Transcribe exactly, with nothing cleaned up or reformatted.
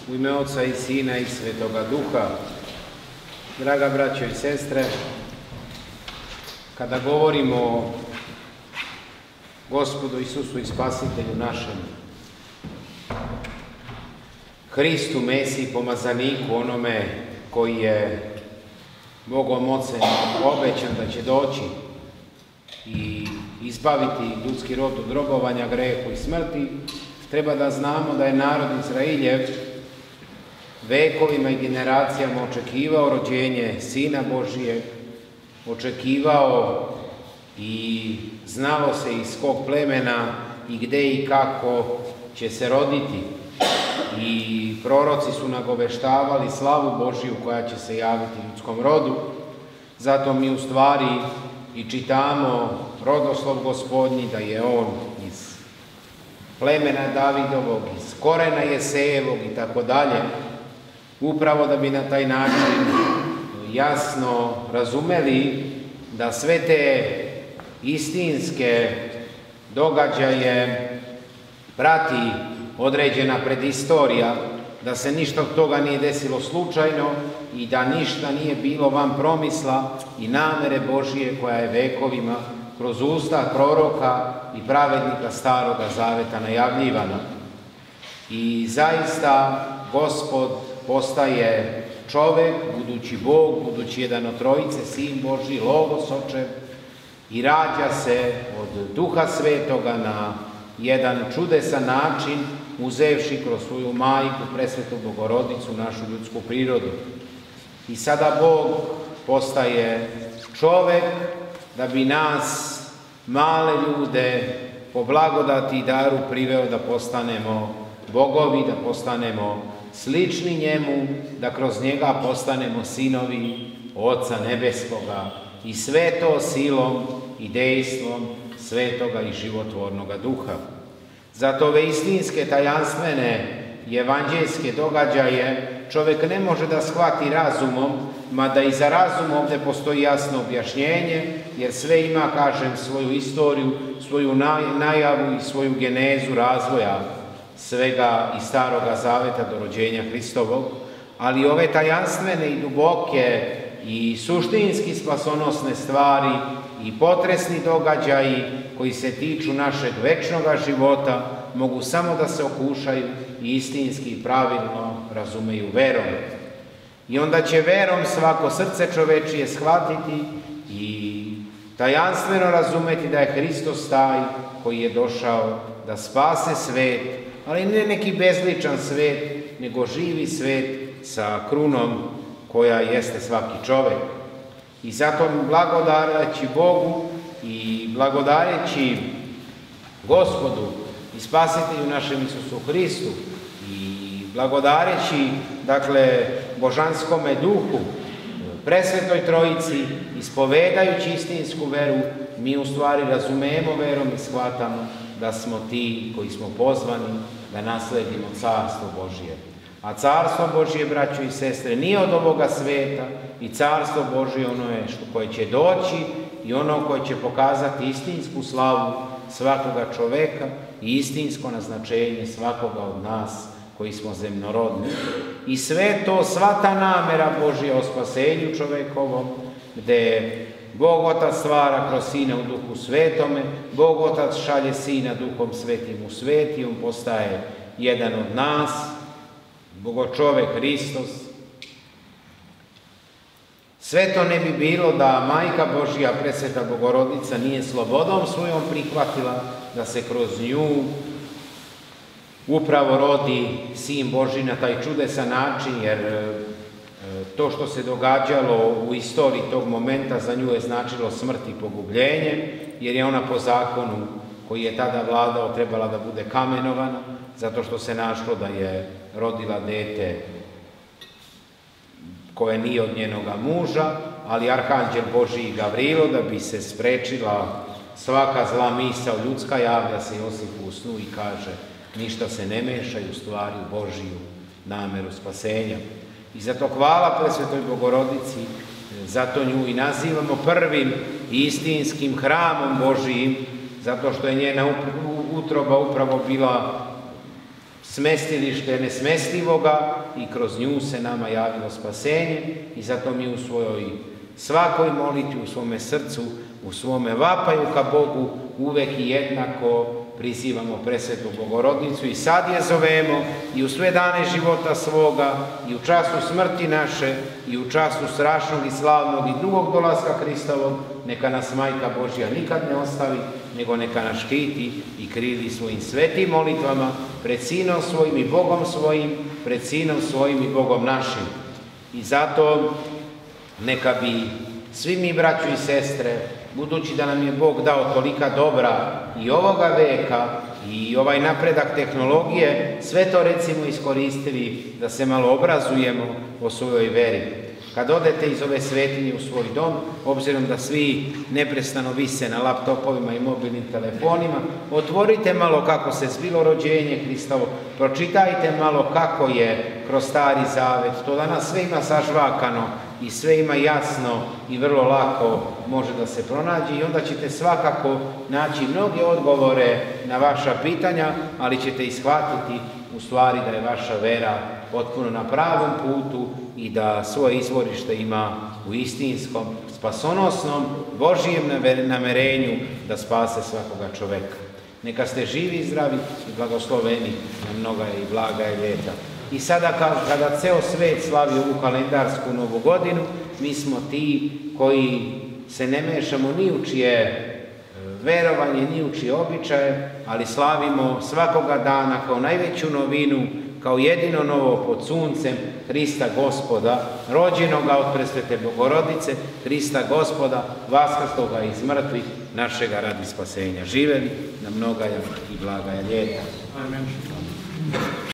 U ime Oca i Sina i Svetoga Duha. Draga braćo i sestre, kada govorimo o Gospodu Isusu i Spasitelju našem, Hristu, Mesiji, pomazaniku, onome koji je Bogom Ocem obećan da će doći i izbaviti ljudski rod od robovanja, grehu i smrti, treba da znamo da je narod Izrailjev vekovima i generacijama očekivao rođenje Sina Božijeg, očekivao i znalo se iz kog plemena i gde i kako će se roditi. I proroci su nagoveštavali slavu Božiju koja će se javiti ljudskom rodu. Zato mi u stvari i čitamo rodoslov Gospodnji da je on iz plemena Davidovog, iz korena Jesejevog i tako dalje, upravo da bi na taj način jasno razumeli da sve te istinske događaje prati određena predistorija, da se ništa od toga nije desilo slučajno i da ništa nije bilo van promisla i namere Božije koja je vekovima kroz usta proroka i pravednika Staroga Zaveta najavljivana. I zaista Gospod postaje čovek, budući Bog, budući jedan od trojice, Sin Božji, Logos Očev, i rađa se od Duha Svetoga na jedan čudesan način, uzevši kroz svoju majku, presvetu Bogorodicu, našu ljudsku prirodu. I sada Bog postaje čovek da bi nas, male ljude, po blagodati i daru priveo da postanemo bogovi, da postanemo slični njemu, da kroz njega postanemo sinovi Oca Nebeskoga, i sve to silom i dejstvom Svetoga i životvornoga Duha. Zato ove istinske, tajanstvene i evanđeljske događaje čovjek ne može da shvati razumom, mada i za razum ovdje postoji jasno objašnjenje, jer sve ima, kažem, svoju istoriju, svoju najavu i svoju genezu razvoja svega iz Staroga Zaveta do rođenja Hristovog, ali ove tajanstvene i duboke i suštinski spasonosne stvari i potresni događaji koji se tiču našeg večnog života mogu samo da se okušaju i istinski i pravilno razumeju verom. I onda će verom svako srce čovečije shvatiti i tajanstveno razumeti da je Hristos taj koji je došao da spase svet, ali ne neki bezličan svet, nego živi svet sa krunom koja jeste svaki čovek. I zato blagodareći Bogu i blagodareći Gospodu i Spasitelju našem Isusu Hristu i blagodareći, dakle, božanskome duhu, presvetoj trojici, ispovedajući istinsku veru, mi u stvari razumemo verom i shvatamo da smo ti koji smo pozvani da nasledimo Carstvo Božije. A Carstvo Božije, braćo i sestre, nije od ovoga sveta, i Carstvo Božije ono je što koje će doći i ono koje će pokazati istinsku slavu svakoga čoveka i istinsko naznačenje svakoga od nas koji smo zemnorodni. I sve to, sva ta namera Božja o spasenju čovekovom, gde Bog Otac stvara kroz Sina u Duhu Svetome, Bog Otac šalje Sina Duhom Svetim u svet i on postaje jedan od nas, Bogočovek Hristos. Sve to ne bi bilo da Majka Božja, presveta Bogorodica, nije slobodom svojom prihvatila da se kroz nju upravo rodi Sin Božji na taj čudesan način, jer to što se događalo u istoriji tog momenta za nju je značilo smrt i pogubljenje, jer je ona po zakonu koji je tada vladao trebala da bude kamenovana, zato što se našlo da je rodila dete koje nije od njenoga muža, ali Arhanđel Božji Gavrilo, da bi se sprečila svaka zla misao ljudska, javlja se Josifu u snu i kaže: ništa se ne meša i u stvari u Božiju nameru spasenja. I zato hvala presvetoj Bogorodici, zato nju i nazivamo prvim istinskim hramom Božijim, zato što je njena utroba upravo bila smestilište nesmestivoga i kroz nju se nama javilo spasenje i zato mi u svojoj svakoj molitvi, u svome srcu, u svome vapaju ka Bogu uvek i jednako prizivamo presvetu Bogorodicu i sad je zovemo i u sve dane života svoga i u času smrti naše i u času strašnog i slavnog i drugog dolaska Hristovog, neka nas Majka Božja nikad ne ostavi, nego neka nas štiti i krili svojim svetim molitvama pred Sinom svojim i Bogom svojim, pred Sinom svojim i Bogom našim. I zato neka bi svi mi, braćo i sestre, budući da nam je Bog dao tolika dobra i ovoga veka i ovaj napredak tehnologije, sve to recimo iskoristili da se malo obrazujemo o svojoj veri. Kad odete iz ove svetinje u svoj dom, obzirom da svi neprestano vise na laptopovima i mobilnim telefonima, otvorite malo kako se zbilo rođenje Hristovo, pročitajte malo kako je kroz Stari Zavet, to danas sve ima sažvakano i sve ima jasno i vrlo lako može da se pronađe i onda ćete svakako naći mnoge odgovore na vaša pitanja, ali ćete ishvatiti u stvari da je vaša vera potpuno na pravom putu i da svoje izvorište ima u istinskom, spasonosnom, Božijem namerenju da spase svakoga čoveka. Neka ste živi i zdravi i blagosloveni na mnoga i blaga i ljeta. I sada kada ceo svet slavi ovu kalendarsku novu godinu, mi smo ti koji se ne mešamo ni u čije verovanje, ni u čije običaje, ali slavimo svakoga dana kao najveću novinu, kao jedino novo pod suncem Hrista Gospoda, rođenoga od presvete Bogorodice, Hrista Gospoda, vaskrsloga iz mrtvih, našega radi spasenja. Živeli na mnogaja i blagaja ljeta. Amen.